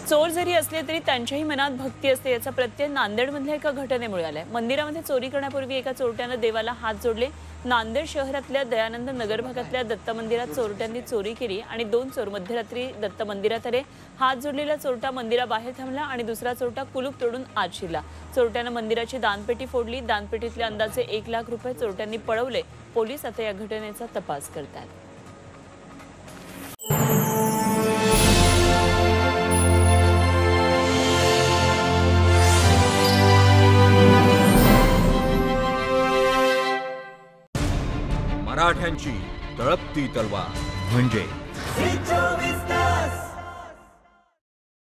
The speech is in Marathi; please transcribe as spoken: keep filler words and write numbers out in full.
चोर जरी असले तरी त्यांच्याही मनात भक्ती असते याचा प्रत्यय नांदेडमधल्या एका घटनेमुळे आलाय। मंदिरामध्ये चोरी करण्यापूर्वी एका चोरट्यानं देवाला हात जोडले। नांदेड शहरातल्या दयानंद नगर भागातल्या दत्त मंदिरात चोरट्यांनी चोरी केली आणि दोन चोर मध्यरात्री दत्त मंदिरात आले। हात जोडलेला चोरटा मंदिराबाहेर थांबला आणि दुसरा चोरटा कुलूप तोडून आत शिरला। चोरट्यानं मंदिराची दानपेटी फोडली। दानपेटीतले अंदाजे एक लाख रुपये चोरट्यांनी पळवले। पोलीस आता या घटनेचा तपास करतात। मराठ्यांची तळपती तलवार म्हणजे